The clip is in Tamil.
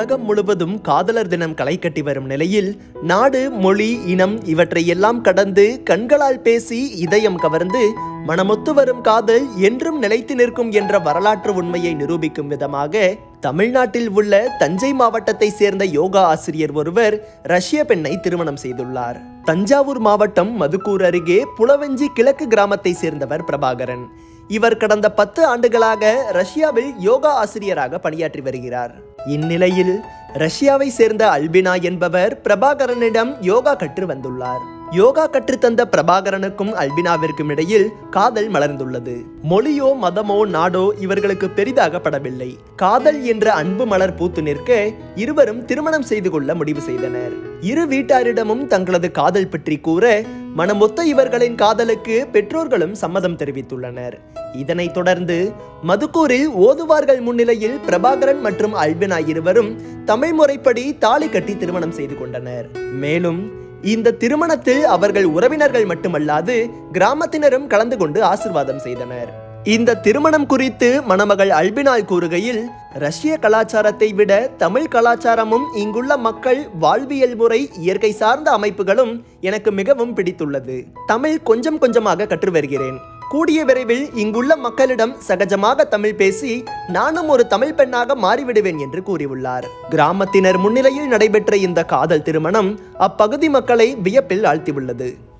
உலகம் முழுவதும் காதலர் தினம் களை கட்டி வரும் நிலையில் நாடு, மொழி, இனம் இவற்றை எல்லாம் கடந்து கண்களால் பேசி இதயம் கவர்ந்து மனமொத்து வரும் காதல் என்றும் நிலைத்து நிற்கும் என்ற வரலாற்று உண்மையை நிரூபிக்கும் விதமாக தமிழ்நாட்டில் உள்ள தஞ்சை மாவட்டத்தை சேர்ந்த யோகா ஆசிரியர் ஒருவர் ரஷ்ய பெண்ணை திருமணம் செய்துள்ளார். தஞ்சாவூர் மாவட்டம் மதுக்கூர் அருகே புலவஞ்சி கிழக்கு கிராமத்தை சேர்ந்தவர் பிரபாகரன். இவர் கடந்த 10 ஆண்டுகளாக ரஷ்யாவில் யோகா ஆசிரியராக பணியாற்றி வருகிறார். இந்நிலையில் ரஷ்யாவை சேர்ந்த அல்பினா என்பவர் பிரபாகரனிடம் யோகா கற்று வந்துள்ளார். யோகா கற்றுத்தந்த பிரபாகரனுக்கும் அல்பினாவிற்கும் இடையில் காதல் மலர்ந்துள்ளது. மொழியோ மதமோ நாடோ இவர்களுக்கு பெரிதாக படவில்லை. காதல் என்ற அன்பு மலர் பூத்து நிற்க இருவரும் திருமணம் செய்து கொள்ள முடிவு செய்தனர். இரு வீட்டாரிடமும் தங்களது காதல் பற்றி கூற மனமொத்த இவர்களின் காதலுக்கு பெற்றோர்களும் சம்மதம் தெரிவித்துள்ளனர். இதனைத் தொடர்ந்து மதுக்கூரில் ஓதுவார்கள் முன்னிலையில் பிரபாகரன் மற்றும் அல்பினா இருவரும் தமிழ் முறைப்படி தாலி கட்டி திருமணம் செய்து கொண்டனர். மேலும் இந்த திருமணத்தில் அவர்கள் உறவினர்கள் மட்டுமல்லாது கிராமத்தினரும் கலந்து கொண்டு ஆசீர்வாதம் செய்தனர். இந்த திருமணம் குறித்து மணமகள் அல்பினாள் கூறுகையில், ரஷ்ய கலாச்சாரத்தை விட தமிழ் கலாச்சாரமும் இங்குள்ள மக்கள் வாழ்வியல் முறை, இயற்கை சார்ந்த அமைப்புகளும் எனக்கு மிகவும் பிடித்துள்ளது. தமிழ் கொஞ்சம் கொஞ்சமாக கற்று வருகிறேன். கூடிய விரைவில் இங்குள்ள மக்களிடம் சகஜமாக தமிழ் பேசி நானும் ஒரு தமிழ் பெண்ணாக மாறிவிடுவேன் என்று கூறியுள்ளார். கிராமத்தினர் முன்னிலையில் நடைபெற்ற இந்த காதல் திருமணம் அப்பகுதி மக்களை வியப்பில் ஆழ்த்தியுள்ளது.